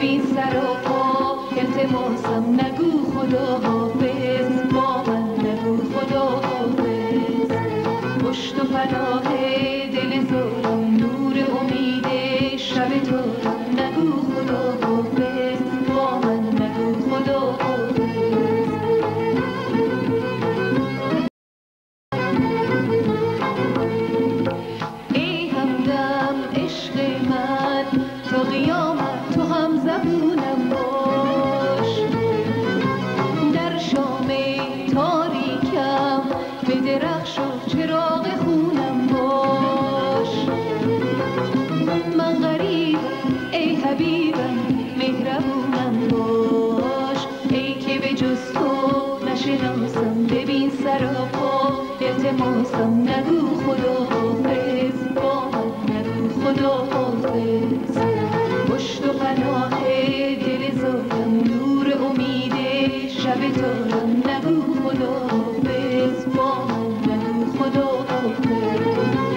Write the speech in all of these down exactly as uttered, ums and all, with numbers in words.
ببین سر و پا التماسم نگو خدا حافظ، با من نگو خدا حافظ. پشت و پناه دل زارم، نور امید شب تارم، نگو خدا حافظ، با من نگو خدا حافظ. ای همدم عشق من، تا قیامت تو هم زبونم باش. در شام تاریکم به درخش و چراغ خونم باش. من غریبم ای حبیبم، مهربونم باش. ای که به جز تو نشناسم، ببین سر و پا التماسم نگو خدا حافظ، با من نگو خدا حافظ. پشت و پناه دل زارم، نور امید شب تارم، نگو خدا حافظ، با من نگو خدا حافظ.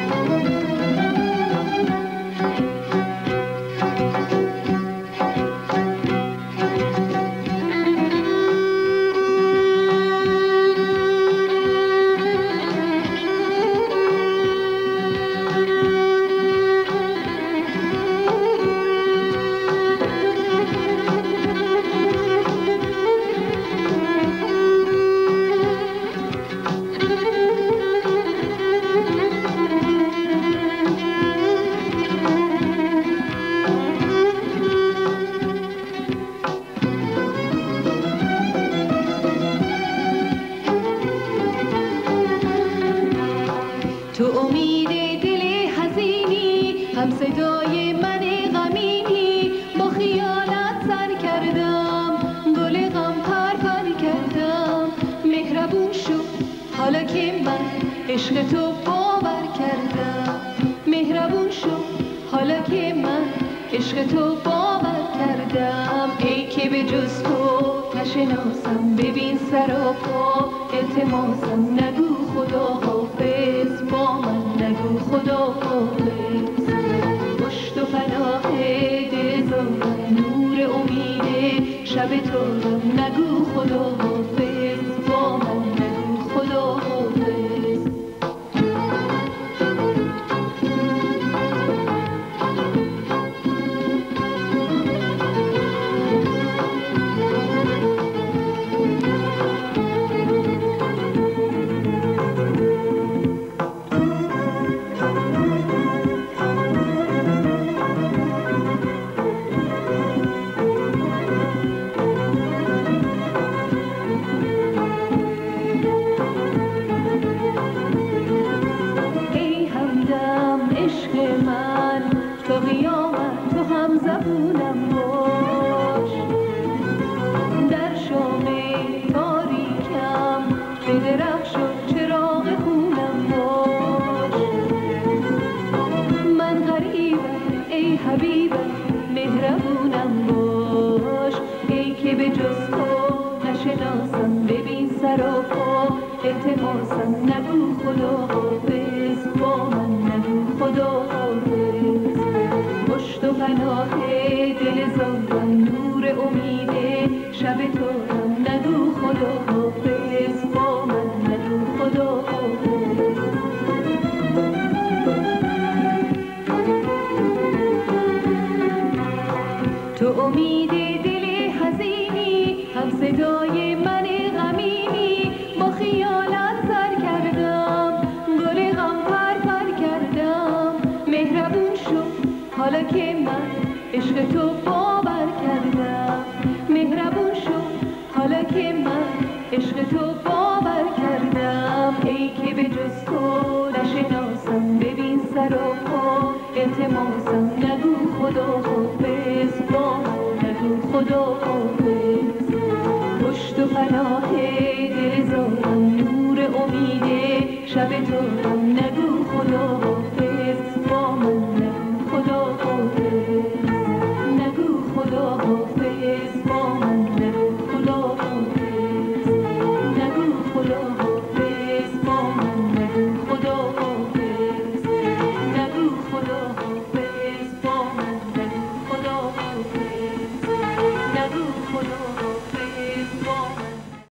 تو امید دل حزینی، هم صدای من غمینی. با خیالت سر کردم، گل غم پر پر کردم. مهربون شو حالا که من عشق تو باور کردم. مهربون شو حالا که من عشق تو باور کردم. ای که به جز تو نشناسم، ببین سر و پا التماسم نگو خدا حافظ، با من نگو خدا حافظ. پشت و پناه دل زارم، نور امید شب تارم، نگو خدا حافظ، با من نگو خدا حافظ. تا قیامت تو هم زبونم باش. در شام تاریکم به درخش و چراغ خونم باش. من غریبم ای حبیبم، مهربونم باش. ای که به جز تو نشناسم، ببین سر و پا التماسم نگو خدا حافظ، با من نگو خدا حافظ. پشت و پناه دل زارم، نور امید شب تارم، نگو خدا حافظ، با من نگو خدا حافظ. تو امید دل حزینی، هم صدای من غمینی. با خیالت سر کردم، گل غم پر پر کردم. مهربون شو حالا که من عشق تو باور کردم. مهربون شو حالا که من عشق تو باور کردم. ای که به جز تو نشناسم، ببین سر و پا التماسم نگو خدا حافظ، با من نگو خدا حافظ. پشت و پناه دل زارم، نور امید شب تارم،